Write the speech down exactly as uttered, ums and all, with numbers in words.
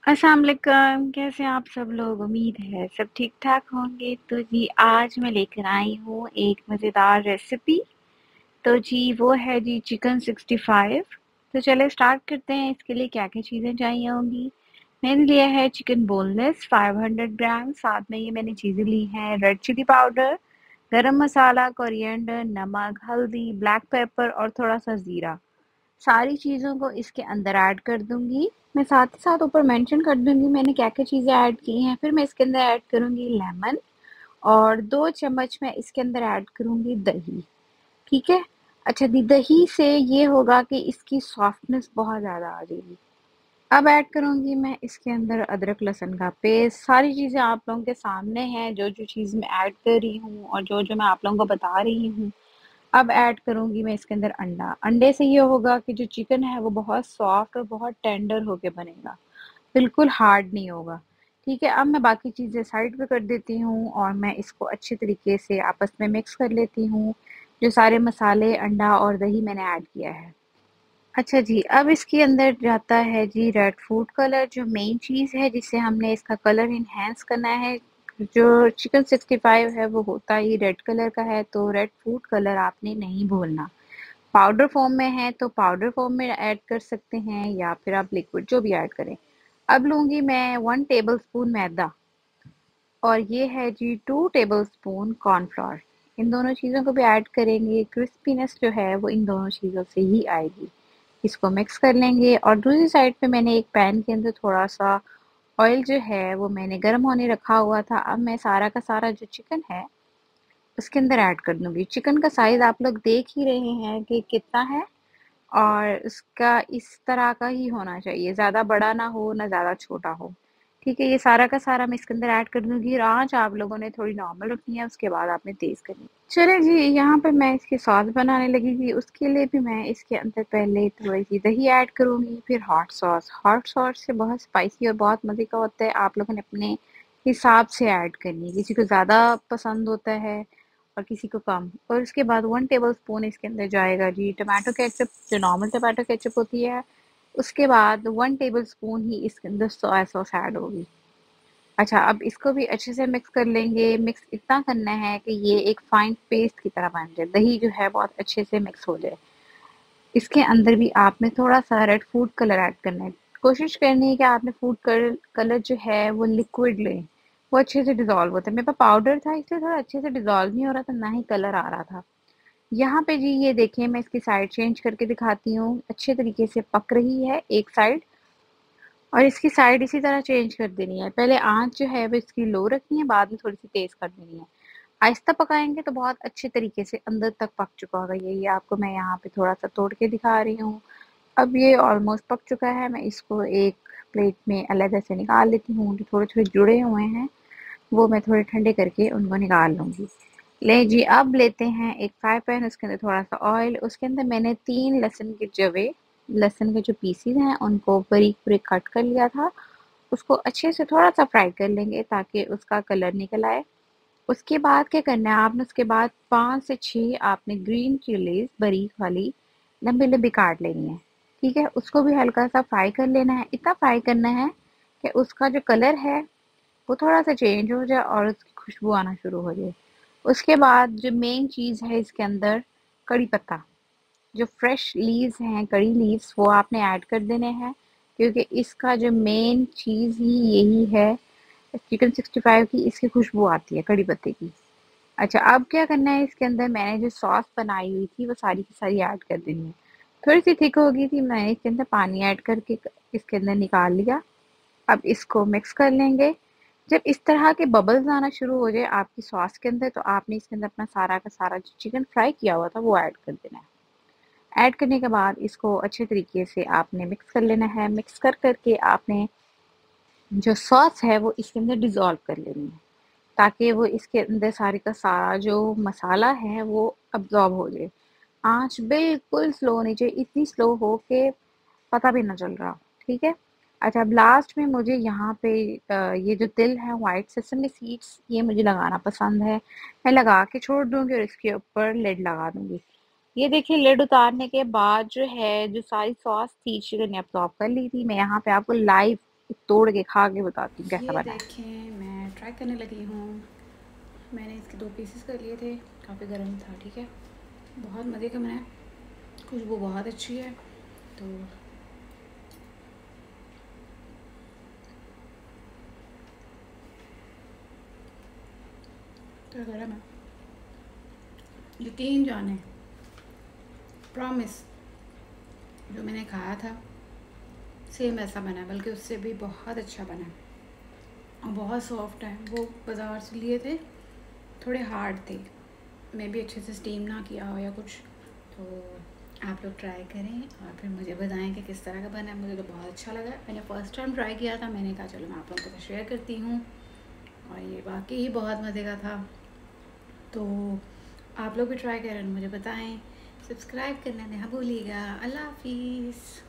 अस्सलाम वालेकुम, कैसे हैं आप सब लोग? उम्मीद है सब ठीक-ठाक होंगे। तो जी आज मैं लेकर आई हूँ एक मज़ेदार रेसिपी। तो जी वो है जी चिकन सिक्सटी फाइव। तो चलिए स्टार्ट करते हैं। इसके लिए क्या-क्या चीज़ें चाहिए होंगी। मैंने लिया है chicken boneless five hundred gram, साथ में ये मैंने चीज़ें ली हैं रेड चिली पाउडर, गरम मसाला, कोरिएंडर, नमक, हल्दी, ब्लैक पेपर और थोड़ा-सा ज़ीरा। सारी चीज़ों को इसके अंदर ऐड कर दूँगी। मैं साथ ही साथ ऊपर मेंशन कर दूँगी मैंने क्या-क्या चीज़ें ऐड की हैं। फिर मैं इसके अंदर ऐड करूँगी लेमन और दो चम्मच मैं इसके अंदर ऐड करूँगी दही, ठीक है? अच्छा दी दही से ये होगा कि इसकी सॉफ्टनेस बहुत ज़्यादा आ जाएगी। अब ऐड करूँगी मैं इसके अंदर अदरक लहसुन का पेस्ट। सारी चीज़ें आप लोगों के सामने हैं, जो-जो चीज़ मैं ऐड कर रही हूँ और जो-जो मैं आप लोगों को बता रही हूँ। अब ऐड करूँगी मैं इसके अंदर अंडा। अंडे से ये होगा कि जो चिकन है वो बहुत सॉफ्ट और बहुत टेंडर होके बनेगा, बिल्कुल हार्ड नहीं होगा। ठीक है, अब मैं बाकी चीज़ें साइड पे कर देती हूँ और मैं इसको अच्छे तरीके से आपस में मिक्स कर लेती हूँ, जो सारे मसाले, अंडा और दही मैंने ऐड किया है। अच्छा जी, अब इसके अंदर जाता है जी रेड फूड कलर, जो मेन चीज़ है जिससे हमने इसका कलर एनहांस करना है। जो चिकन सिक्सटी फाइव है वो होता ही रेड कलर का है, तो रेड फूड कलर आपने नहीं भूलना। पाउडर फॉर्म में है तो पाउडर फॉर्म में ऐड कर सकते हैं या फिर आप लिक्विड जो भी ऐड करें। अब लूँगी मैं वन टेबलस्पून मैदा और ये है जी टू टेबलस्पून कॉर्नफ्लोर। इन दोनों चीज़ों को भी ऐड करेंगे, क्रिस्पीनेस जो है वो इन दोनों चीज़ों से ही आएगी। इसको मिक्स कर लेंगे और दूसरी साइड पे मैंने एक पैन के अंदर थोड़ा-सा ऑयल जो है वो मैंने गर्म होने रखा हुआ था। अब मैं सारा का सारा जो चिकन है उसके अंदर ऐड कर दूँगी। चिकन का साइज़ आप लोग देख ही रहे हैं कि कितना है और उसका इस तरह का ही होना चाहिए, ज़्यादा बड़ा ना हो ना ज़्यादा छोटा हो। ठीक है, ये सारा का सारा मैं इसके अंदर ऐड कर दूँगी और आँच आप लोगों ने थोड़ी नॉर्मल रखनी है, उसके बाद आपने तेज़ करनी है। चलिए जी, यहाँ पे मैं इसकी सॉस बनाने लगी थी, उसके लिए भी मैं इसके अंदर पहले थोड़ी-सी दही ऐड करूँगी, फिर हॉट सॉस। हॉट सॉस से बहुत स्पाइसी और बहुत मज़े का होता है, आप लोगों ने अपने हिसाब से ऐड करनी है, किसी को ज़्यादा पसंद होता है और किसी को कम। और उसके बाद वन टेबलस्पून इसके अंदर जाएगा जी टोमेटो केचअप, जो नॉर्मल टोमेटो केचअप होती है। उसके बाद वन टेबलस्पून ही इसके अंदर सोया सॉस ऐड होगी। अच्छा, अब इसको भी अच्छे से मिक्स कर लेंगे। मिक्स इतना करना है कि ये एक फाइन पेस्ट की तरह बन जाए, दही जो है बहुत अच्छे से मिक्स हो जाए। इसके अंदर भी आपने थोड़ा-सा रेड फूड कलर ऐड करना है। कोशिश करनी है कि आपने फूड कलर कलर जो है वो लिक्विड लें, वो अच्छे से डिज़ॉल्व होता है। मेरे पास पाउडर था इसलिए थोड़ा अच्छे से डिज़ॉल्व नहीं हो रहा था, ना ही कलर आ रहा था। यहाँ पे जी ये देखिए मैं इसकी साइड चेंज करके दिखाती हूँ, अच्छे तरीके से पक रही है एक साइड और इसकी साइड इसी तरह चेंज कर देनी है। पहले आँच जो है वो इसकी लो रखनी है, बाद में थोड़ी-सी तेज़ कर देनी है। आहिस्ता पकाएँगे तो बहुत अच्छे तरीके से अंदर तक पक चुका होगा ये, ये आपको मैं यहाँ पे थोड़ा-सा तोड़ के दिखा रही हूँ। अब ये ऑलमोस्ट पक चुका है, मैं इसको एक प्लेट में अलग से निकाल लेती हूँ। जो थोड़े-थोड़े जुड़े हुए हैं, वो मैं थोड़े ठंडे करके उनको निकाल लूँगी। लें जी, अब लेते हैं एक फ्राई पैन, उसके अंदर थोड़ा-सा ऑयल, उसके अंदर मैंने तीन लहसुन के जवे, लहसुन के जो पीसेज़ हैं उनको बारीक-बारीक कट कर लिया था। उसको अच्छे से थोड़ा-सा फ्राई कर लेंगे ताकि उसका कलर निकल आए। उसके बाद क्या करना है आपने, उसके बाद पाँच से छह आपने ग्रीन चिलीज़ बारीक वाली लंबी-लंबी काट लेनी है, ठीक है? उसको भी हल्का-सा फ्राई कर लेना है। इतना फ्राई करना है कि उसका जो कलर है वो थोड़ा-सा चेंज हो जाए और उसकी खुशबू आना शुरू हो जाए। उसके बाद जो मेन चीज़ है इसके अंदर, कड़ी पत्ता, जो फ्रेश लीव्स हैं, कड़ी लीव्स, वो आपने ऐड कर देने हैं क्योंकि इसका जो मेन चीज़ ही यही है चिकन सिक्सटी फाइव की, इसकी खुशबू आती है कड़ी पत्ते की। अच्छा, अब क्या करना है, इसके अंदर मैंने जो सॉस बनाई हुई थी वो सारी की सारी ऐड कर देनी है। थोड़ी-सी थिक हो गई थी, मैंने इसके अंदर पानी ऐड करके इसके अंदर निकाल लिया। अब इसको मिक्स कर लेंगे। जब इस तरह के बबल्स आना शुरू हो जाए आपकी सॉस के अंदर, तो आपने इसके अंदर अपना सारा का सारा जो चिकन फ्राई किया हुआ था वो ऐड कर देना है। ऐड करने के बाद इसको अच्छे तरीके से आपने मिक्स कर लेना है। मिक्स कर कर के आपने जो सॉस है वो इसके अंदर डिज़ोल्व कर लेनी है, ताकि वो इसके अंदर सारे का सारा जो मसाला है वो अब्ज़ॉर्ब हो जाए। आँच बिल्कुल स्लो होनी चाहिए, इतनी स्लो हो के पता भी ना चल रहा हो, ठीक है? अच्छा, अब लास्ट में मुझे यहाँ पे अ, ये जो तिल है, व्हाइट सेसमी सीड्स, ये मुझे लगाना पसंद है। मैं लगा के छोड़ दूँगी और इसके ऊपर लिड लगा दूँगी। ये देखिए लिड उतारने के बाद जो है, जो सारी सॉस थी चिकन ने अब्ज़ॉर्ब कर ली थी। मैं यहाँ पे आपको लाइव तोड़ के खा के बताती हूँ कैसा ये बना है। देखें मैं ट्राई करने लगी हूँ। मैंने इसके दो पीसेस कर लिए थे, काफ़ी गर्म था, ठीक है। बहुत मज़े का बना है, खुशबू बहुत अच्छी है। तो तो गर्म है, यकीन जाने, प्रॉमिस, जो मैंने खाया था सेम ऐसा बना है, बल्कि उससे भी बहुत अच्छा बना है और बहुत सॉफ्ट है। वो बाज़ार से लिए थे, थोड़े हार्ड थे, मैं भी अच्छे से स्टीम ना किया हो या कुछ। तो आप लोग ट्राई करें और फिर मुझे बताएं कि किस तरह का बना है। मुझे तो बहुत अच्छा लगा, मैंने फ़र्स्ट टाइम ट्राई किया था, मैंने कहा चलो मैं आप लोगों के साथ शेयर करती हूँ, और ये वाकई ही बहुत मज़े का था। तो आप लोग भी ट्राई करें, मुझे बताएं, सब्सक्राइब करना ना भूलिएगा। अल्लाह हाफिज़।